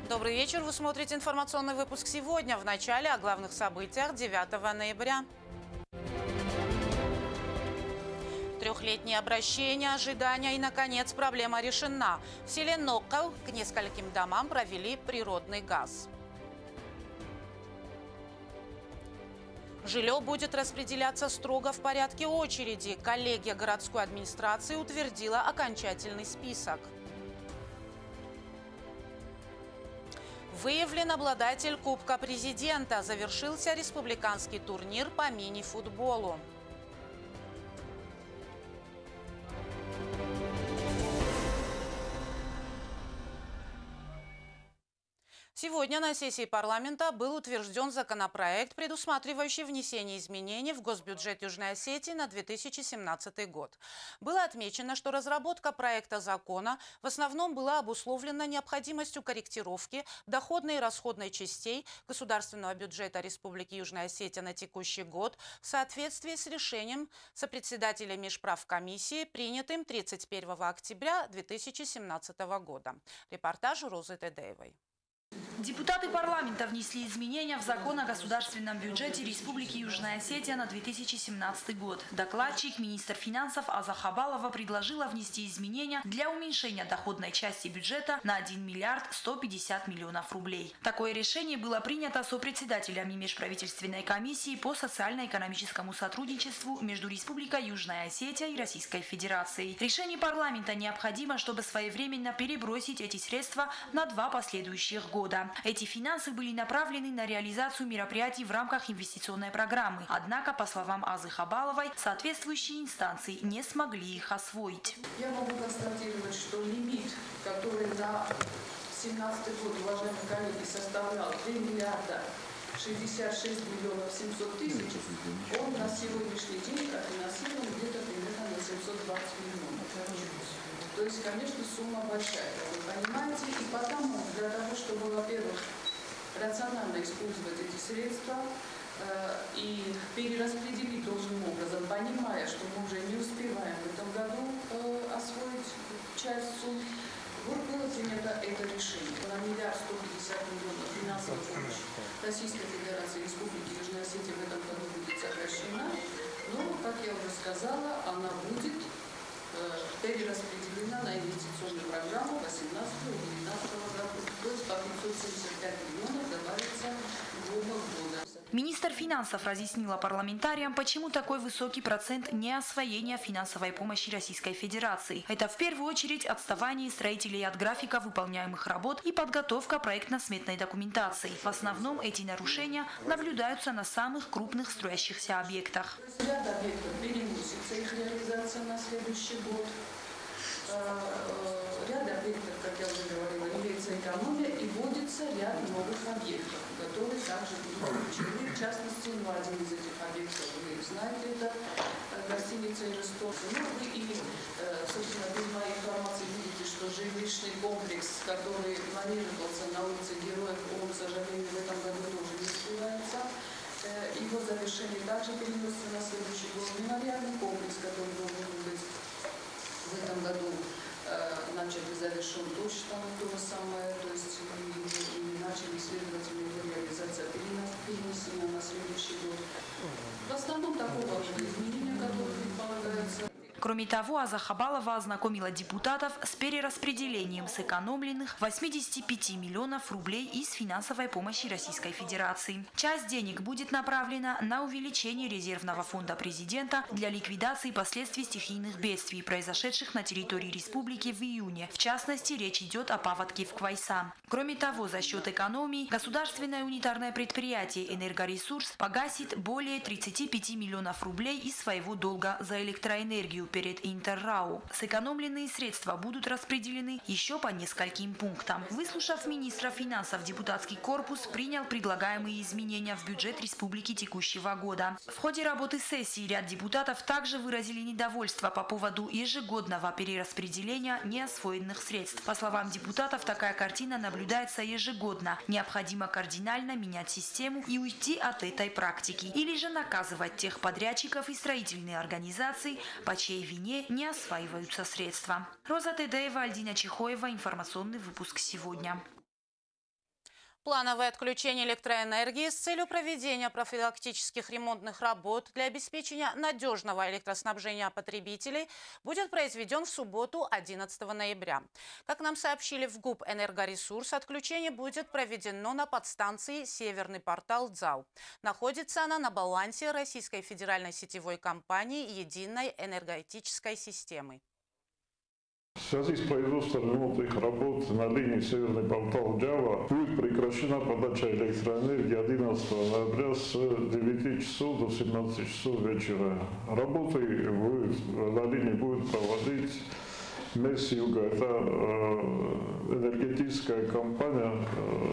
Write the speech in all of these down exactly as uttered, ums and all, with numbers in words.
Добрый вечер. Вы смотрите информационный выпуск сегодня. В начале о главных событиях девятого ноября. Трехлетнее обращение, ожидания и, наконец, проблема решена. В селе Ноккал к нескольким домам провели природный газ. Жилье будет распределяться строго в порядке очереди. Коллегия городской администрации утвердила окончательный список. Выявлен обладатель Кубка президента. Завершился республиканский турнир по мини-футболу. Сегодня на сессии парламента был утвержден законопроект, предусматривающий внесение изменений в госбюджет Южной Осетии на две тысячи семнадцатый год. Было отмечено, что разработка проекта закона в основном была обусловлена необходимостью корректировки доходной и расходной частей государственного бюджета Республики Южная Осетия на текущий год в соответствии с решением сопредседателя Межправкомиссии, принятым тридцать первого октября две тысячи семнадцатого года. Репортаж Розы Тедеевой. Депутаты парламента внесли изменения в закон о государственном бюджете Республики Южная Осетия на две тысячи семнадцатый год. Докладчик, министр финансов Аза Хабалова предложила внести изменения для уменьшения доходной части бюджета на один миллиард сто пятьдесят миллионов рублей. Такое решение было принято сопредседателями Межправительственной комиссии по социально-экономическому сотрудничеству между Республикой Южная Осетия и Российской Федерацией. Решение парламента необходимо, чтобы своевременно перебросить эти средства на два последующих года. года. Эти финансы были направлены на реализацию мероприятий в рамках инвестиционной программы. Однако, по словам Азы Хабаловой, соответствующие инстанции не смогли их освоить. Я могу констатировать, что лимит, который на две тысячи семнадцатый год, уважаемые коллеги, составлял три миллиарда шестьдесят шесть миллионов семьсот тысяч, он на сегодняшний день профинансирован где-то примерно на семьсот двадцать миллионов. То есть, конечно, сумма большая, вы понимаете, и потому для того, чтобы, во-первых, рационально использовать эти средства э, и перераспределить должным образом, понимая, что мы уже не успеваем в этом году э, освоить часть сумм, вот было принято это решение. На миллиард сто пятьдесят миллионов финансовой помощи Российской Федерации и Республики Южная Осетия в этом году будет сокращена, но, как я уже сказала, она будет перераспределена на инвестиционную программу восемнадцатого-девятнадцатого года. То есть по пятьсот семьдесят пять миллионов добавится в оба года. Министр финансов разъяснила парламентариям, почему такой высокий процент неосвоения финансовой помощи Российской Федерации. Это в первую очередь отставание строителей от графика выполняемых работ и подготовка проектно-сметной документации. В основном эти нарушения наблюдаются на самых крупных строящихся объектах. Ряд объектов переносится, их реализация на следующий год. Ряд объектов, как я уже говорила, имеется экономия и вводится ряд новых объектов, которые также будут включены. В частности, ну, один из этих объектов, вы знаете, это гостиница «Иростов». Ну, вы и, собственно, без моей информации видите, что жилищный комплекс, который планировался на улице Героев, он, к сожалению, в этом году тоже не успевается. Его завершение также переносится на следующий год. Мемориальный комплекс, который должен быть в этом году э, начали завершен точно то же самое, то есть и, и начали, следовательно, его реализация перенесена на следующий год. В основном такого рода изменения, которые предполагаются. Кроме того, Аза Хабалова ознакомила депутатов с перераспределением сэкономленных восьмидесяти пяти миллионов рублей из финансовой помощи Российской Федерации. Часть денег будет направлена на увеличение резервного фонда президента для ликвидации последствий стихийных бедствий, произошедших на территории республики в июне. В частности, речь идет о паводке в Квайса. Кроме того, за счет экономии государственное унитарное предприятие «Энергоресурс» погасит более тридцати пяти миллионов рублей из своего долга за электроэнергию перед Интеррау. Сэкономленные средства будут распределены еще по нескольким пунктам. Выслушав министра финансов, депутатский корпус принял предлагаемые изменения в бюджет республики текущего года. В ходе работы сессии ряд депутатов также выразили недовольство по поводу ежегодного перераспределения неосвоенных средств. По словам депутатов, такая картина наблюдается ежегодно. Необходимо кардинально менять систему и уйти от этой практики. Или же наказывать тех подрядчиков и строительные организации, по чьей вине не осваиваются средства. Роза Тедеева, Альдина Чехоева. Информационный выпуск сегодня. Плановое отключение электроэнергии с целью проведения профилактических ремонтных работ для обеспечения надежного электроснабжения потребителей будет произведен в субботу одиннадцатого ноября. Как нам сообщили в ГУП «Энергоресурс», отключение будет проведено на подстанции «Северный портал ДЗАУ». Находится она на балансе Российской федеральной сетевой компании «Единой энергетической системы». В связи с производством ремонтных работ на линии Северный портал ДЗАУ будет прекращена подача электроэнергии одиннадцатого ноября с девяти часов до семнадцати часов вечера. Работы будет, на линии будет проводить МЭС Юга. Это энергетическая компания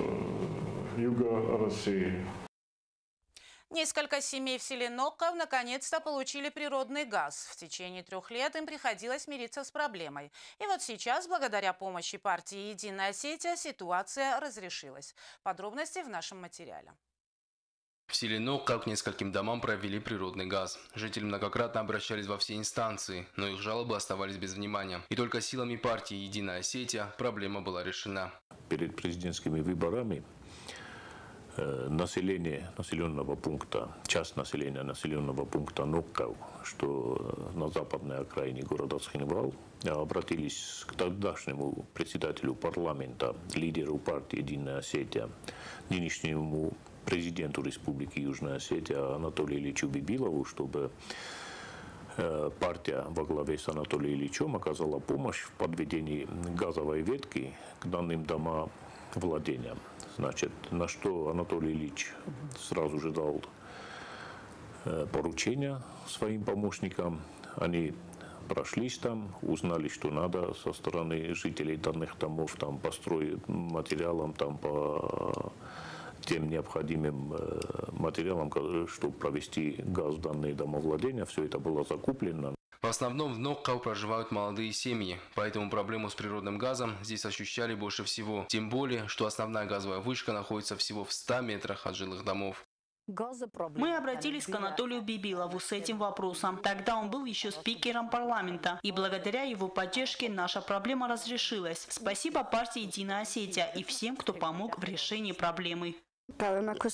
Юга России. Несколько семей в селе Нокков наконец-то получили природный газ. В течение трех лет им приходилось мириться с проблемой. И вот сейчас, благодаря помощи партии «Единая Осетия», ситуация разрешилась. Подробности в нашем материале. В селе Нокков к нескольким домам провели природный газ. Жители многократно обращались во все инстанции, но их жалобы оставались без внимания. И только силами партии «Единая Осетия» проблема была решена. Перед президентскими выборами население населенного пункта, часть населения населенного пункта Нокков, что на западной окраине города Цхинвал, обратились к тогдашнему председателю парламента, лидеру партии «Единая Осетия», нынешнему президенту Республики Южная Осетия Анатолию Ильичу Бибилову, чтобы партия во главе с Анатолием Ильичем оказала помощь в подведении газовой ветки к данным домовладениям. Значит, на что Анатолий Ильич сразу же дал поручение своим помощникам. Они прошлись там, узнали, что надо со стороны жителей данных домов, там, по стройматериалам, там, по тем необходимым материалам, чтобы провести газ в данные домовладения. Все это было закуплено. В основном в Нокков проживают молодые семьи, поэтому проблему с природным газом здесь ощущали больше всего. Тем более, что основная газовая вышка находится всего в ста метрах от жилых домов. Мы обратились к Анатолию Бибилову с этим вопросом. Тогда он был еще спикером парламента. И благодаря его поддержке наша проблема разрешилась. Спасибо партии «Единая Осетия» и всем, кто помог в решении проблемы. Проблему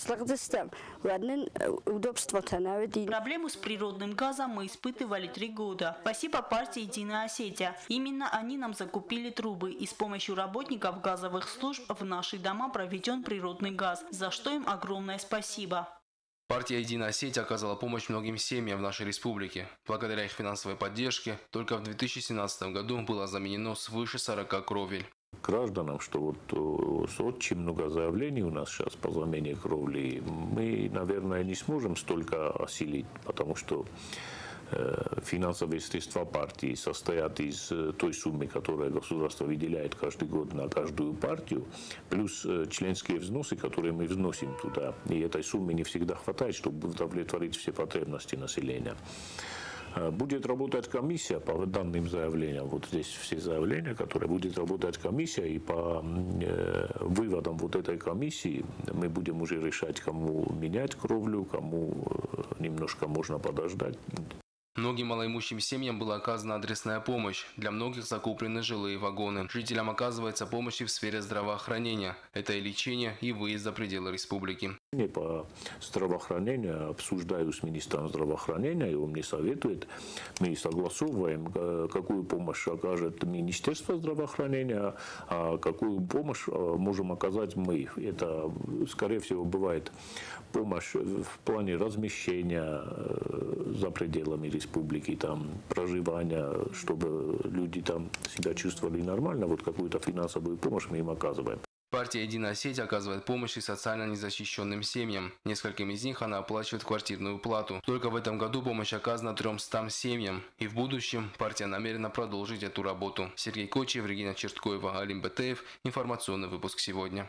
с природным газом мы испытывали три года. Спасибо партии «Единая Осетия». Именно они нам закупили трубы, и с помощью работников газовых служб в наши дома проведен природный газ, за что им огромное спасибо. Партия «Единая Осетия» оказала помощь многим семьям в нашей республике. Благодаря их финансовой поддержке только в две тысячи семнадцатом году было заменено свыше сорока кровель. Гражданам, что вот очень много заявлений у нас сейчас по замене кровли, мы, наверное, не сможем столько осилить, потому что э, финансовые средства партии состоят из той суммы, которую государство выделяет каждый год на каждую партию, плюс э, членские взносы, которые мы вносим туда. И этой суммы не всегда хватает, чтобы удовлетворить все потребности населения. Будет работать комиссия по данным заявлениям. Вот здесь все заявления, которые будет работать комиссия, и по э, выводам вот этой комиссии мы будем уже решать, кому менять кровлю, кому немножко можно подождать. Многим малоимущим семьям была оказана адресная помощь. Для многих закуплены жилые вагоны. Жителям оказывается помощь и в сфере здравоохранения. Это и лечение, и выезд за пределы республики. По здравоохранению обсуждаю с министром здравоохранения, и он мне советует. Мы согласовываем, какую помощь окажет Министерство здравоохранения, а какую помощь можем оказать мы. Это, скорее всего, бывает помощь в плане размещения за пределами республики, там, проживания, чтобы люди там себя чувствовали нормально. Вот какую-то финансовую помощь мы им оказываем. Партия «Единая Осетия» оказывает помощь и социально незащищенным семьям. Нескольким из них она оплачивает квартирную плату. Только в этом году помощь оказана трёмстам семьям. И в будущем партия намерена продолжить эту работу. Сергей Кочев, Регина Черткоева, Алим Бетеев. Информационный выпуск сегодня.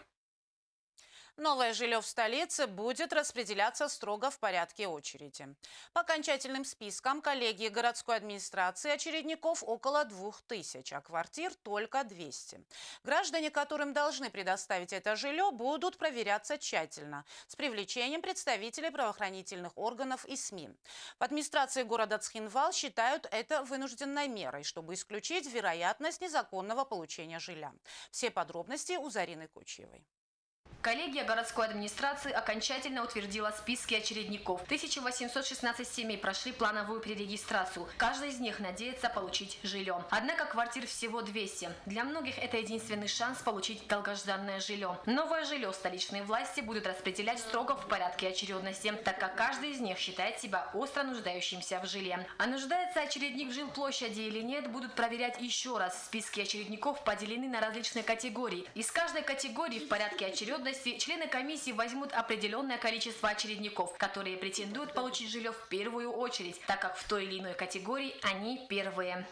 Новое жилье в столице будет распределяться строго в порядке очереди. По окончательным спискам коллегии городской администрации очередников около двух тысяч, а квартир только двести. Граждане, которым должны предоставить это жилье, будут проверяться тщательно, с привлечением представителей правоохранительных органов и СМИ. В администрации города Цхинвал считают это вынужденной мерой, чтобы исключить вероятность незаконного получения жилья. Все подробности у Зарины Кучевой. Коллегия городской администрации окончательно утвердила списки очередников. тысяча восемьсот шестнадцать семей прошли плановую перерегистрацию. Каждый из них надеется получить жилье. Однако квартир всего двести. Для многих это единственный шанс получить долгожданное жилье. Новое жилье столичные власти будут распределять строго в порядке очередности, так как каждый из них считает себя остро нуждающимся в жилье. А нуждается очередник в жилплощади или нет, будут проверять еще раз. Списки очередников поделены на различные категории. Из каждой категории в порядке очередности члены комиссии возьмут определенное количество очередников, которые претендуют получить жилье в первую очередь, так как в той или иной категории они первые.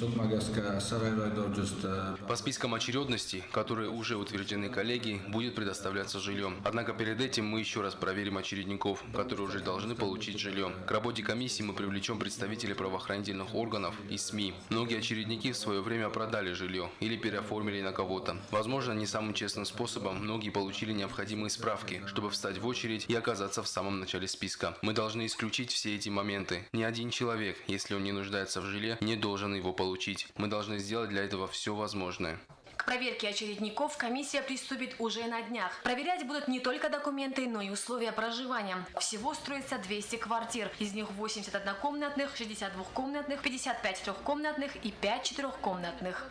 По спискам очередности, которые уже утверждены коллегией, будет предоставляться жилье. Однако перед этим мы еще раз проверим очередников, которые уже должны получить жилье. К работе комиссии мы привлечем представителей правоохранительных органов и СМИ. Многие очередники в свое время продали жилье или переоформили на кого-то. Возможно, не самым честным способом многие получили необходимые справки, чтобы встать в очередь и оказаться в самом начале списка. Мы должны исключить все эти моменты. Ни один человек, если он не нуждается в жилье, не должен его получить. Мы должны сделать для этого все возможное. К проверке очередников комиссия приступит уже на днях. Проверять будут не только документы, но и условия проживания. Всего строится двести квартир. Из них восемьдесят однокомнатных, шестьдесят двухкомнатных, пятьдесят пять трехкомнатных и пять четырехкомнатных.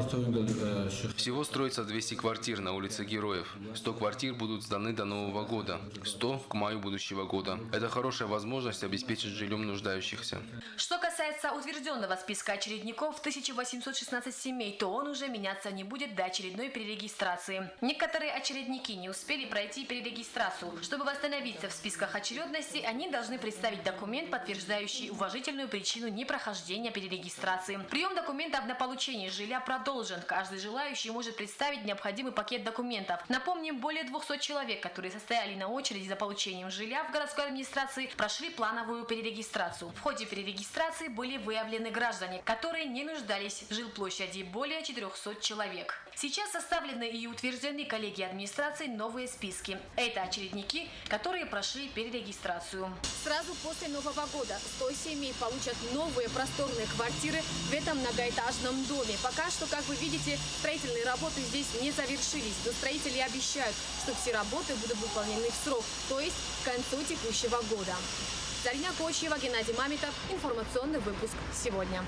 Всего строится двести квартир на улице Героев. сто квартир будут сданы до Нового года. сто к маю будущего года. Это хорошая возможность обеспечить жильем нуждающихся. Что касается утвержденного списка очередников тысяча восемьсот шестнадцать семей, то он уже меняться не будет. будет до очередной перерегистрации. Некоторые очередники не успели пройти перерегистрацию. Чтобы восстановиться в списках очередности, они должны представить документ, подтверждающий уважительную причину непрохождения перерегистрации. Прием документов на получение жилья продолжен. Каждый желающий может представить необходимый пакет документов. Напомним, более двухсот человек, которые состояли на очереди за получением жилья в городской администрации, прошли плановую перерегистрацию. В ходе перерегистрации были выявлены граждане, которые не нуждались в жилплощади, более четырехсот человек. Сейчас составлены и утверждены коллегией администрации новые списки. Это очередники, которые прошли перерегистрацию. Сразу после Нового года сто семей получат новые просторные квартиры в этом многоэтажном доме. Пока что, как вы видите, строительные работы здесь не завершились, но строители обещают, что все работы будут выполнены в срок, то есть к концу текущего года. Зарина Кочева, Геннадий Мамитов. Информационный выпуск сегодня.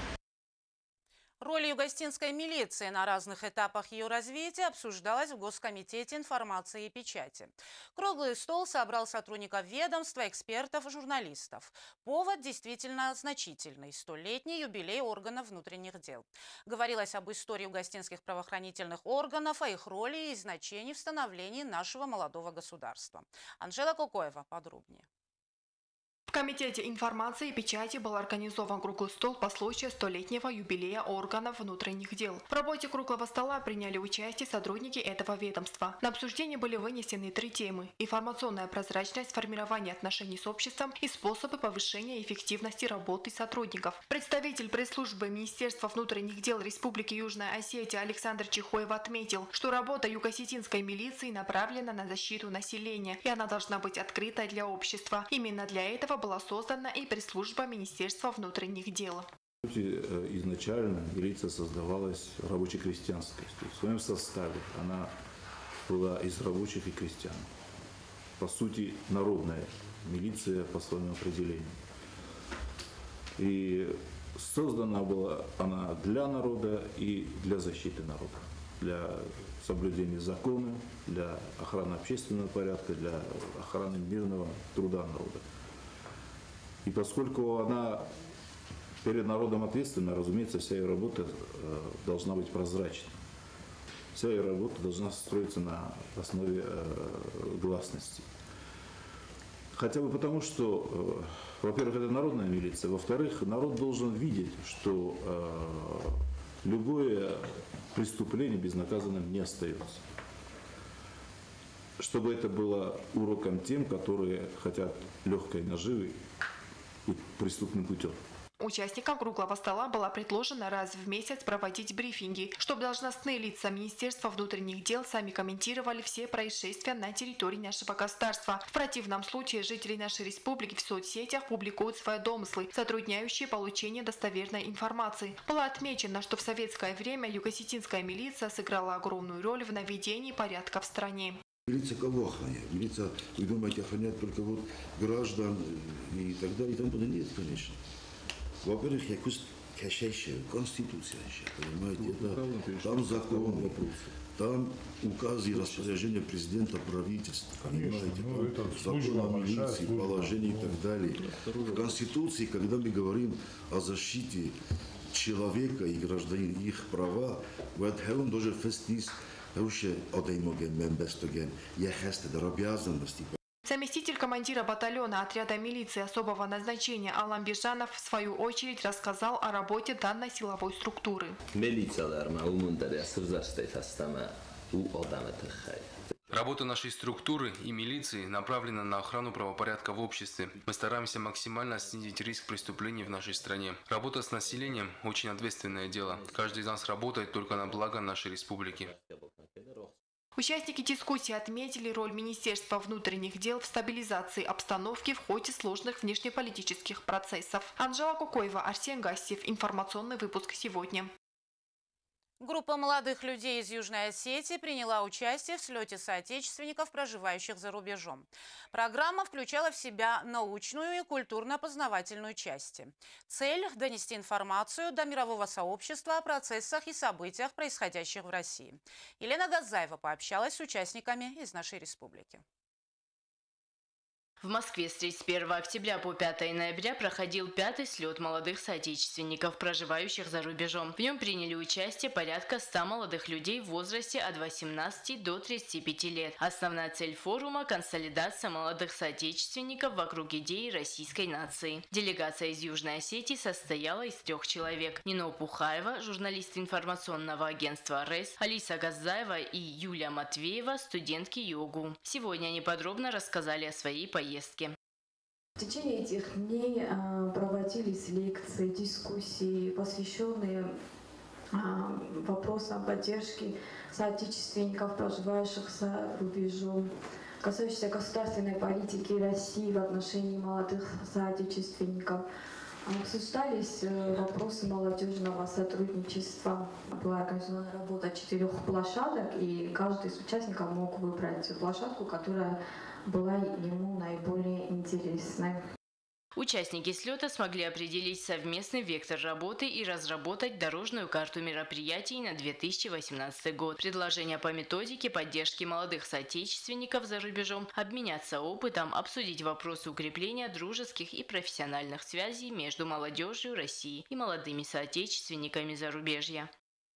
Роль югостинской милиции на разных этапах ее развития обсуждалась в Госкомитете информации и печати. Круглый стол собрал сотрудников ведомства, экспертов, журналистов. Повод действительно значительный – столетний юбилей органов внутренних дел. Говорилось об истории югостинских правоохранительных органов, о их роли и значении в становлении нашего молодого государства. Анжела Кокоева подробнее. В Комитете информации и печати был организован круглый стол по случаю столетнего юбилея органов внутренних дел. В работе круглого стола приняли участие сотрудники этого ведомства. На обсуждение были вынесены три темы – информационная прозрачность, формирование отношений с обществом и способы повышения эффективности работы сотрудников. Представитель пресс-службы Министерства внутренних дел Республики Южная Осетия Александр Чихоев отметил, что работа юго-осетинской милиции направлена на защиту населения, и она должна быть открытой для общества. Именно для этого была создана и пресс-служба Министерства внутренних дел. Изначально милиция создавалась рабоче-крестьянской. В своем составе она была из рабочих и крестьян. По сути, народная милиция по своему определению. И создана была она для народа и для защиты народа. Для соблюдения закона, для охраны общественного порядка, для охраны мирного труда народа. И поскольку она перед народом ответственна, разумеется, вся ее работа должна быть прозрачной. Вся ее работа должна строиться на основе гласности. Хотя бы потому, что, во-первых, это народная милиция, во-вторых, народ должен видеть, что любое преступление безнаказанным не остается. Чтобы это было уроком тем, которые хотят легкой наживы и преступным путем. Участникам круглого стола было предложено раз в месяц проводить брифинги, чтобы должностные лица Министерства внутренних дел сами комментировали все происшествия на территории нашего государства. В противном случае жители нашей республики в соцсетях публикуют свои домыслы, затрудняющие получение достоверной информации. Было отмечено, что в советское время юго-осетинская милиция сыграла огромную роль в наведении порядка в стране. Милиция кого охраняет? Милиция, вы думаете, охраняет только вот граждан и так далее? И тому подобное? Нет, конечно. Во-первых, якусь кешейшая конституция, понимаете? Это, там законы, там указы и распоряжения президента, правительства, понимаете? Там закон о милиции, положение и так далее. В Конституции, когда мы говорим о защите человека и гражданин, их права, вот он тоже фестис, Заместитель командира батальона отряда милиции особого назначения Алан Бежанов в свою очередь рассказал о работе данной силовой структуры. Работа нашей структуры и милиции направлена на охрану правопорядка в обществе. Мы стараемся максимально снизить риск преступлений в нашей стране. Работа с населением – очень ответственное дело. Каждый из нас работает только на благо нашей республики. Участники дискуссии отметили роль Министерства внутренних дел в стабилизации обстановки в ходе сложных внешнеполитических процессов. Анжела Кукоева, Арсен Гастев. Информационный выпуск сегодня. Группа молодых людей из Южной Осетии приняла участие в слете соотечественников, проживающих за рубежом. Программа включала в себя научную и культурно-познавательную части. Цель – донести информацию до мирового сообщества о процессах и событиях, происходящих в России. Елена Газаева пообщалась с участниками из нашей республики. В Москве с тридцать первого октября по пятое ноября проходил пятый слет молодых соотечественников, проживающих за рубежом. В нем приняли участие порядка ста молодых людей в возрасте от восемнадцати до тридцати пяти лет. Основная цель форума – консолидация молодых соотечественников вокруг идеи российской нации. Делегация из Южной Осетии состояла из трех человек. Нино Пухаева, журналист информационного агентства РЭС, Алиса Газаева и Юлия Матвеева, студентки ЙОГУ. Сегодня они подробно рассказали о своей поездке. В течение этих дней проводились лекции, дискуссии, посвященные вопросам поддержки соотечественников, проживающих за рубежом, касающиеся государственной политики России в отношении молодых соотечественников. Обсуждались вопросы молодежного сотрудничества. Была организована работа четырех площадок, и каждый из участников мог выбрать площадку, которая была ему наиболее интересной. Участники слета смогли определить совместный вектор работы и разработать дорожную карту мероприятий на две тысячи восемнадцатый год. Предложения по методике поддержки молодых соотечественников за рубежом, обменяться опытом, обсудить вопросы укрепления дружеских и профессиональных связей между молодежью России и молодыми соотечественниками зарубежья.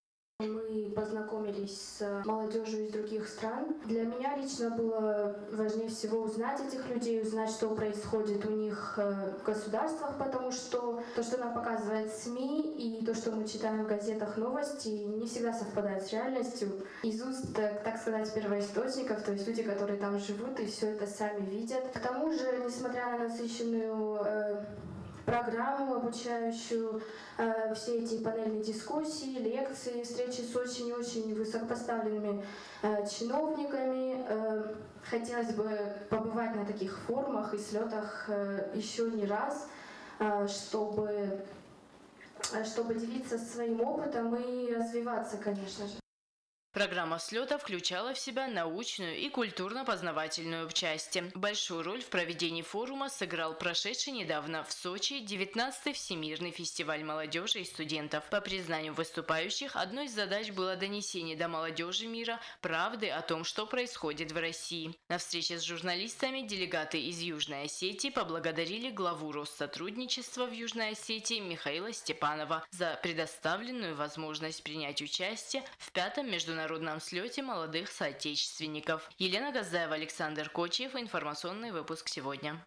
Мы познакомились с молодежью из других стран. Для меня лично было важнее всего узнать этих людей, узнать, что происходит у них в государствах, потому что то, что нам показывает СМИ, и то, что мы читаем в газетах новости, не всегда совпадает с реальностью. Из уст, так сказать, первоисточников, то есть люди, которые там живут и все это сами видят. К тому же, несмотря на насыщенную э, программу обучающую, э, все эти панельные дискуссии, лекции, встречи с очень-очень высокопоставленными э, чиновниками. Э, хотелось бы побывать на таких форумах и слетах э, еще не раз, э, чтобы, чтобы делиться своим опытом и развиваться, конечно же. Программа слета включала в себя научную и культурно-познавательную части. Большую роль в проведении форума сыграл прошедший недавно в Сочи девятнадцатый Всемирный фестиваль молодежи и студентов. По признанию выступающих, одной из задач было донесение до молодежи мира правды о том, что происходит в России. На встрече с журналистами делегаты из Южной Осетии поблагодарили главу Россотрудничества в Южной Осетии Михаила Степанова за предоставленную возможность принять участие в пятом международном Народном слете молодых соотечественников. Елена Газаева, Александр Кочиев. Информационный выпуск сегодня.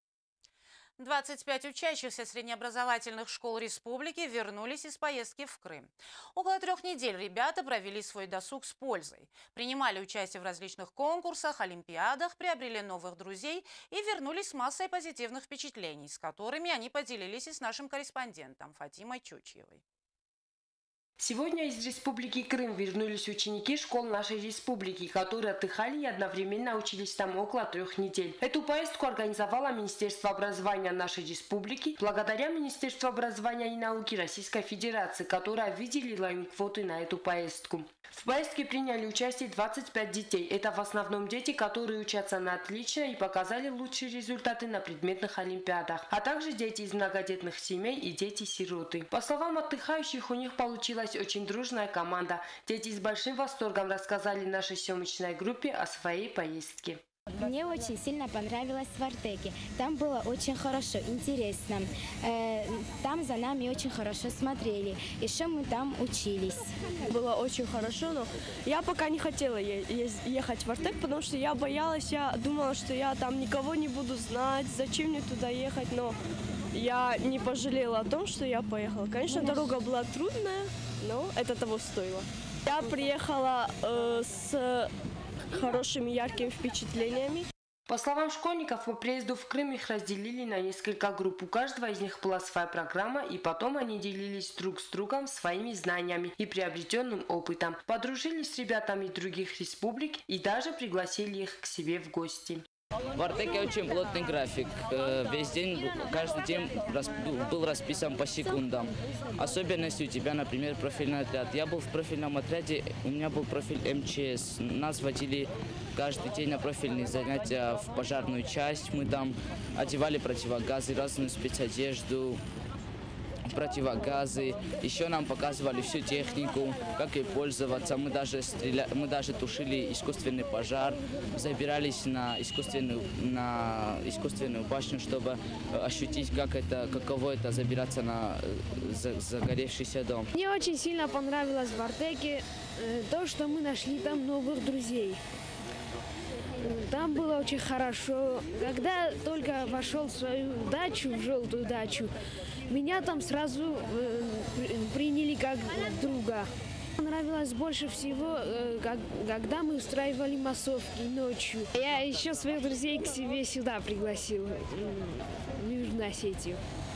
двадцать пять учащихся среднеобразовательных школ республики вернулись из поездки в Крым. Около трех недель ребята провели свой досуг с пользой. Принимали участие в различных конкурсах, олимпиадах, приобрели новых друзей и вернулись с массой позитивных впечатлений, с которыми они поделились и с нашим корреспондентом Фатимой Чучьевой. Сегодня из Республики Крым вернулись ученики школ нашей республики, которые отдыхали и одновременно учились там около трех недель. Эту поездку организовало Министерство образования нашей республики благодаря Министерству образования и науки Российской Федерации, которая выделила им квоты на эту поездку. В поездке приняли участие двадцать пять детей. Это в основном дети, которые учатся на отлично и показали лучшие результаты на предметных олимпиадах, а также дети из многодетных семей и дети-сироты. По словам отдыхающих, у них получилась очень дружная команда. Дети с большим восторгом рассказали нашей съемочной группе о своей поездке. Мне очень сильно понравилось в Артеке. Там было очень хорошо, интересно. Там за нами очень хорошо смотрели. Еще мы там учились. Было очень хорошо, но я пока не хотела ехать в Артек, потому что я боялась, я думала, что я там никого не буду знать, зачем мне туда ехать, но я не пожалела о том, что я поехала. Конечно, дорога была трудная, но это того стоило. Я приехала э, с хорошими, яркими впечатлениями. По словам школьников, по приезду в Крым их разделили на несколько групп. У каждого из них была своя программа, и потом они делились друг с другом своими знаниями и приобретенным опытом. Подружились с ребятами других республик и даже пригласили их к себе в гости. В Артеке очень плотный график. Весь день, каждый день был расписан по секундам. Особенность у тебя, например, профильный отряд. Я был в профильном отряде, у меня был профиль эм че эс. Нас водили каждый день на профильные занятия в пожарную часть. Мы там одевали противогазы, разную спецодежду, противогазы. Еще нам показывали всю технику, как ей пользоваться. Мы даже, стреля... Мы даже тушили искусственный пожар, забирались на искусственную, на искусственную башню, чтобы ощутить, как это, каково это забираться на загоревшийся дом. Мне очень сильно понравилось в Артеке то, что мы нашли там новых друзей. Там было очень хорошо. Когда только вошел в свою дачу, в желтую дачу, меня там сразу э, приняли как друга. Понравилось больше всего, э, как, когда мы устраивали массовки ночью. Я еще своих друзей к себе сюда пригласила, в Южную Осетию.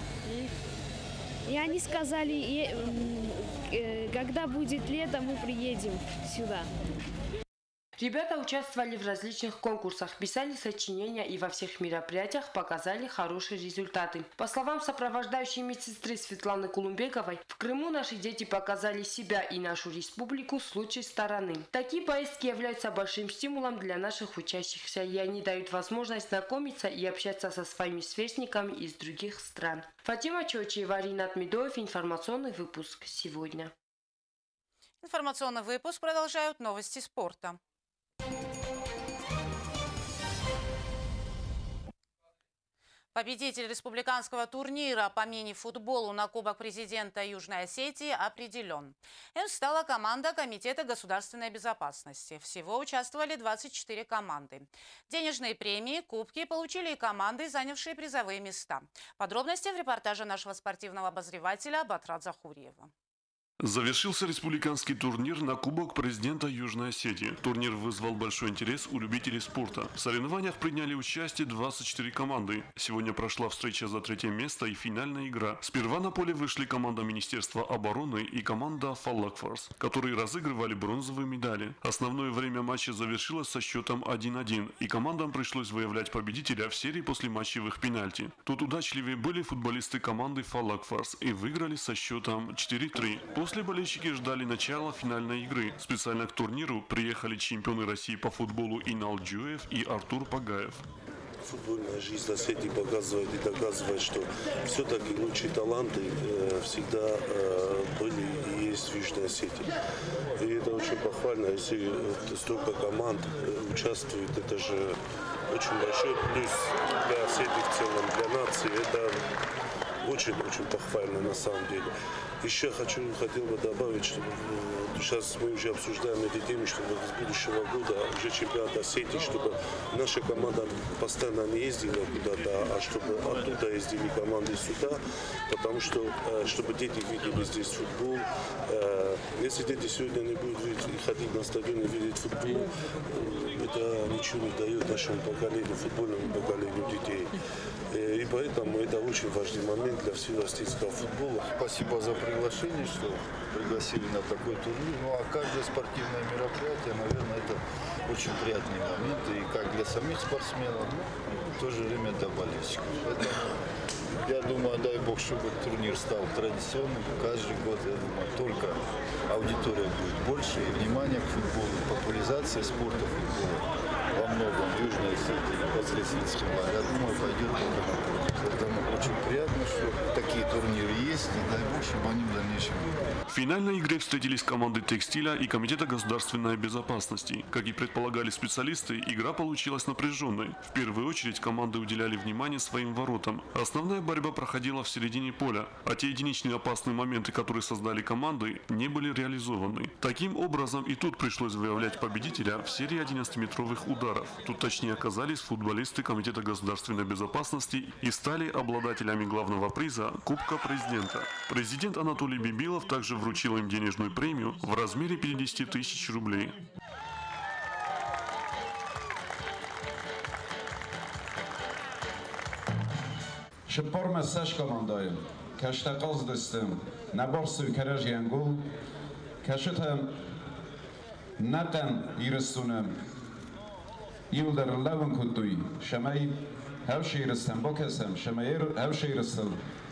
И они сказали, э, э, когда будет лето, мы приедем сюда. Ребята участвовали в различных конкурсах, писали сочинения и во всех мероприятиях показали хорошие результаты. По словам сопровождающей медсестры Светланы Кулумбековой, в Крыму наши дети показали себя и нашу республику с лучшей стороны. Такие поездки являются большим стимулом для наших учащихся, и они дают возможность знакомиться и общаться со своими сверстниками из других стран. Фатима Чочева, Ринат Медоев, информационный выпуск сегодня. Информационный выпуск продолжают новости спорта. Победитель республиканского турнира по мини-футболу на Кубок президента Южной Осетии определен. Им стала команда Комитета государственной безопасности. Всего участвовали двадцать четыре команды. Денежные премии, кубки получили и команды, занявшие призовые места. Подробности в репортаже нашего спортивного обозревателя Батрат Захурьева. Завершился республиканский турнир на Кубок президента Южной Осетии. Турнир вызвал большой интерес у любителей спорта. В соревнованиях приняли участие двадцать четыре команды. Сегодня прошла встреча за третье место и финальная игра. Сперва на поле вышли команда Министерства обороны и команда Фалакфарс, которые разыгрывали бронзовые медали. Основное время матча завершилось со счетом один-один, и командам пришлось выявлять победителя в серии после матчевых пенальти. Тут удачливее были футболисты команды Фалакфарс и выиграли со счетом четыре-три. После болельщики ждали начала финальной игры. Специально к турниру приехали чемпионы России по футболу Инал Джуев и Артур Пагаев. Футбольная жизнь Осетии показывает и доказывает, что все-таки лучшие таланты э, всегда э, были и есть в Южной Осетии. И это очень похвально, если столько команд э, участвует, это же очень большой плюс для Осетии в целом, для нации. Это очень-очень похвально на самом деле. Еще хочу, хотел бы добавить, что сейчас мы уже обсуждаем эти темы, чтобы с будущего года уже чемпионат Осетии, чтобы наша команда постоянно не ездила куда-то, а чтобы оттуда ездили команды сюда, потому что, чтобы дети видели здесь футбол. Если дети сегодня не будут ходить на стадион и видеть футбол, это ничего не дает нашему поколению, футбольному поколению детей. И поэтому это очень важный момент день для всего российского футбола. Спасибо за приглашение, что пригласили на такой турнир. Ну а каждое спортивное мероприятие, наверное, это очень приятные моменты. И как для самих спортсменов, ну, и в то же время для болельщиков. Поэтому я думаю, дай бог, чтобы турнир стал традиционным. Каждый год, я думаю, только аудитория будет больше, и внимание к футболу, популяризация спорта футбола во многом в Южной Осетии, непосредственно с Хима, я думаю, пойдет только на пользу. Поэтому очень приятно, что такие турниры есть, и дай бог, чтобы они в дальнейшем были. В финальной игре встретились команды «Текстиля» и Комитета государственной безопасности. Как и предполагали специалисты, игра получилась напряженной. В первую очередь команды уделяли внимание своим воротам. Основная борьба проходила в середине поля, а те единичные опасные моменты, которые создали команды, не были реализованы. Таким образом, и тут пришлось выявлять победителя в серии одиннадцатиметровых ударов. Тут точнее оказались футболисты Комитета государственной безопасности и стали обладателями главного приза Кубка президента. Президент Анатолий Бибилов также вручил им денежную премию в размере пятидесяти тысяч рублей. Շփորմը սաշ կոմանդայում, կաշտակոզ դստում, նաբոր սույքարաժ յանգուլ, կաշտը նատան իրստունը, իլդր լավն կուտույ, շամայի հավշ իրստեմ, բոքեսեմ, շամայր հավշ իրստել,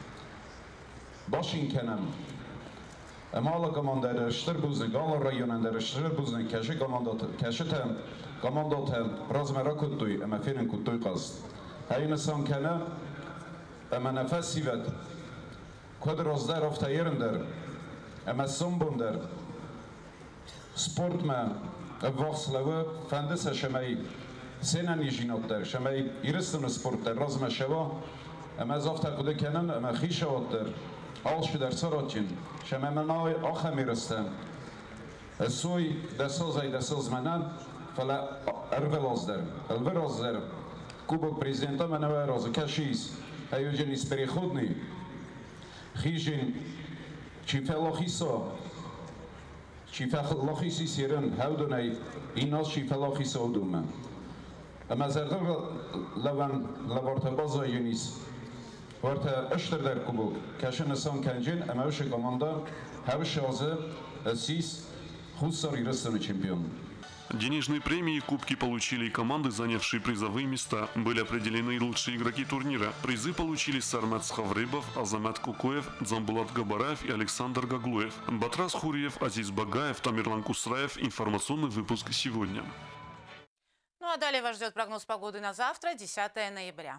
բաշին կենեմ, Մալը կոմանդերը շտրբուզն, գալը ռայոնանդերը շտրբուզն, կաշտը կոմանդոտ են, ռազմերա կուտույ, əmə firin կուտույ qazd. Հայինըսան կենə, Ama nefes sivet, kodrozlar ofta yerinde, ama sombunder, sportma, vaxslavı, fendese şemay, senan yijinotlar, şemay iristun sportlar, razma şeva, ama zafta kudu kenan, ama xişavatlar, alş der saracın, şemay menay axam iristan, soy desazay desaz menan, fala ervelazlar, elverazlar, kubok prezidenta menay razı kaşiz. Հայոջենից պերեխոդնի, խիժին չիվելոխիսո, չիվելոխիսիս երն հավդոնայ ինաս չիվելոխիսո ոդումը։ Ամազարդող լավան լավորդաբազա յունիս, որթը ըշտրդար կուբոք, կաշն ասան կանջին, ամավշը կոմանդա, հավշը ազը, ասիս, խուսար իրստանը չեմպիոն։ Денежные премии и кубки получили и команды, занявшие призовые места. Были определены лучшие игроки турнира. Призы получили Сармат Схаврыбов, Азамат Кукоев, Дзамбулат Габараев и Александр Гаглуев. Батрас Хуриев, Азиз Багаев, Тамерлан Кусраев. Информационный выпуск сегодня. Ну а далее вас ждет прогноз погоды на завтра, десятое ноября.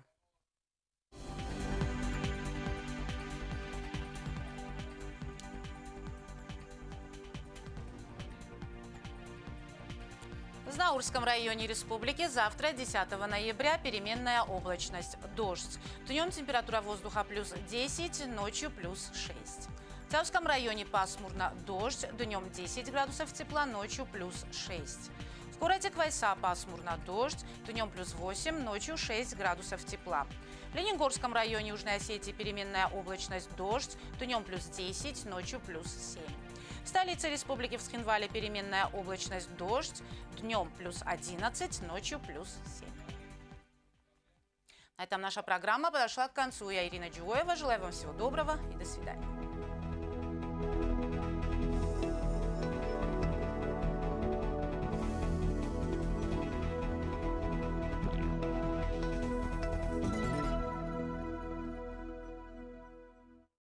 В Знаурском районе республики завтра, десятого ноября, переменная облачность, дождь. Днем температура воздуха плюс десять, ночью плюс шесть. В Цявском районе пасмурно, дождь, днем десять градусов тепла, ночью плюс шесть. В городе Квайса пасмурно, дождь, днем плюс восемь, ночью шесть градусов тепла. В Ленингорском районе Южной Осетии переменная облачность, дождь, днем плюс десять, ночью плюс семь. В столице республики в Схинвале переменная облачность, дождь, днем плюс одиннадцать, ночью плюс семь. На этом наша программа подошла к концу. Я Ирина Джугоева. Желаю вам всего доброго и до свидания.